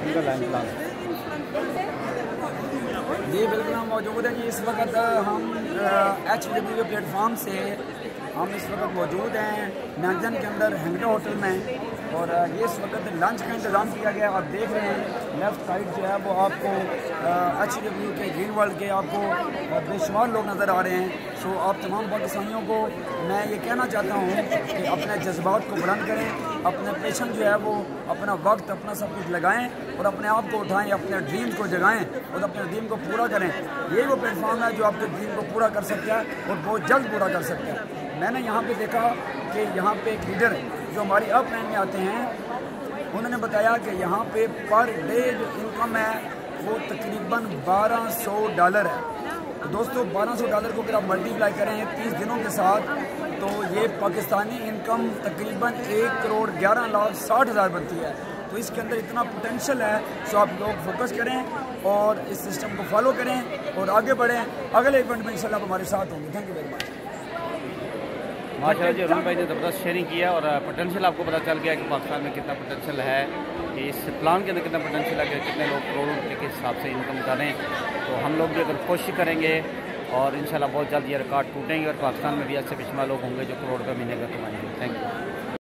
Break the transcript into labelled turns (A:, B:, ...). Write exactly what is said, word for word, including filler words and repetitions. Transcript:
A: इनका line plan.
B: जी बिल्कुल हम मौजूद हैं जी। इस वक्त हम एच डब्ल्यू के प्लेटफॉर्म से हम इस वक्त मौजूद हैं नाजन के अंदर हैंगडा होटल में, और ये इस वक्त लंच का इंतज़ाम किया गया। आप देख रहे हैं लेफ़्ट साइड जो है वो आपको एच डब्ल्यू के ग्रीन वर्ल्ड के आपको बेशुमार लोग नज़र आ रहे हैं। सो आप तमाम पाकिस्तानियों को मैं ये कहना चाहता हूँ कि अपने जज्बात को बुलंद करें, अपने पेशन जो है वो अपना वक्त अपना सब कुछ लगाएं और अपने आप को उठाएं, अपने ड्रीम को जगाएं और अपने ड्रीम को पूरा करें। यही वो प्लेटफॉर्म है जो आपके ड्रीम को पूरा कर सकता है और बहुत जल्द पूरा कर सकता है। मैंने यहाँ पे देखा कि यहाँ पे एक लीडर जो हमारी अप लाइन में आते हैं, उन्होंने बताया कि यहाँ पे पर डे जो इनकम है वो तकरीबन बारह सौ डॉलर है। तो दोस्तों बारह सौ डॉलर को अगर आप मल्टीप्लाई करें तीस दिनों के साथ तो ये पाकिस्तानी इनकम तकरीबन एक करोड़ ग्यारह लाख साठ हज़ार बनती है। तो इसके अंदर इतना पोटेंशियल है। सो आप लोग फोकस करें और इस सिस्टम को फॉलो करें और आगे बढ़ें। अगले इवेंट में इंशाल्लाह हमारे साथ होंगे। Thank you very much.
A: माशाल्लाह जी, अरुण भाई ने ज़बरदस्त शेयरिंग किया और पोटेंशियल आपको पता चल गया कि पाकिस्तान में कितना पोटेंशियल है, कि इस प्लान के अंदर कितना पोटेंशियल है, कि कितने लोग करोड़ों रुपये के हिसाब से इनकम करें। तो हम लोग भी अगर कोशिश करेंगे और इंशाल्लाह बहुत जल्द ये रिकॉर्ड टूटेंगे और पाकिस्तान में भी ऐसे बेशुमार लोग होंगे जो करोड़ रुपये महीने का कमाएंगे। Thank you.